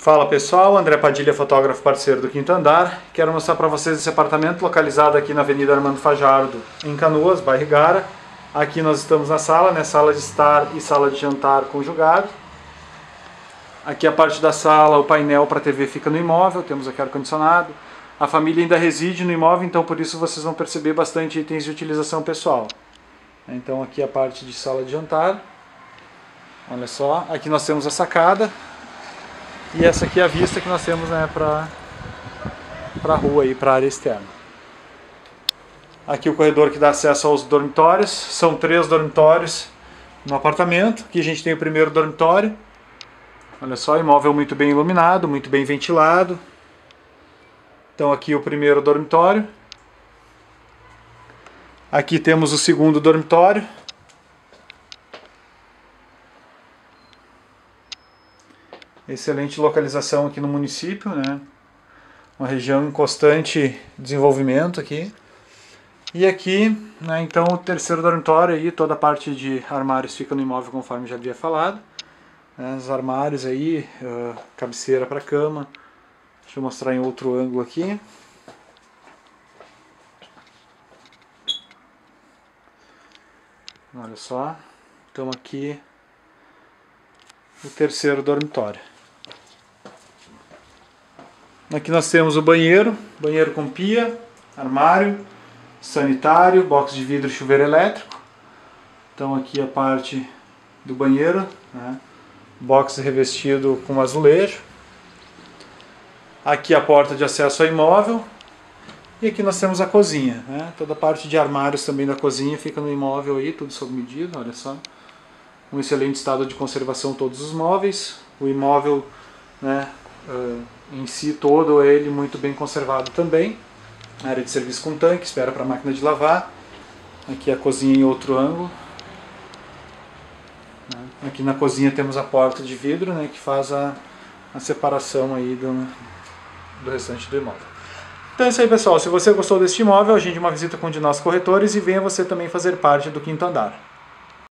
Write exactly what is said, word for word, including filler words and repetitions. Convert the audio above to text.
Fala pessoal, André Padilha, fotógrafo parceiro do Quinto Andar. Quero mostrar para vocês esse apartamento localizado aqui na Avenida Armando Fajardo, em Canoas, bairro Igara. Aqui nós estamos na sala, né? Sala de estar e sala de jantar conjugado. Aqui a parte da sala, o painel para T V fica no imóvel, temos aqui ar-condicionado. A família ainda reside no imóvel, então por isso vocês vão perceber bastante itens de utilização pessoal. Então aqui a parte de sala de jantar. Olha só, aqui nós temos a sacada. E essa aqui é a vista que nós temos, né, para a rua e para a área externa. Aqui o corredor que dá acesso aos dormitórios. São três dormitórios no apartamento. Aqui a gente tem o primeiro dormitório. Olha só, imóvel muito bem iluminado, muito bem ventilado. Então aqui o primeiro dormitório. Aqui temos o segundo dormitório. Excelente localização aqui no município, né? Uma região em constante desenvolvimento aqui. E aqui, né, então o terceiro dormitório aí, toda a parte de armários fica no imóvel conforme já havia falado. Né, os armários aí, uh, cabeceira para cama. Deixa eu mostrar em outro ângulo aqui. Olha só, então aqui o terceiro dormitório. Aqui nós temos o banheiro, banheiro com pia, armário, sanitário, box de vidro e chuveiro elétrico. Então aqui a parte do banheiro, né? Box revestido com azulejo. Aqui a porta de acesso ao imóvel. E aqui nós temos a cozinha, né? Toda a parte de armários também da cozinha fica no imóvel aí, tudo sob medida, olha só. Um excelente estado de conservação todos os móveis. O imóvel, né, uh, em si todo ele muito bem conservado também. Área de serviço com tanque, espera para a máquina de lavar. Aqui a cozinha em outro ângulo. Aqui na cozinha temos a porta de vidro, né, que faz a, a separação aí do, do restante do imóvel. Então é isso aí pessoal, se você gostou deste imóvel, agende uma visita com um de nossos corretores e venha você também fazer parte do Quinto Andar.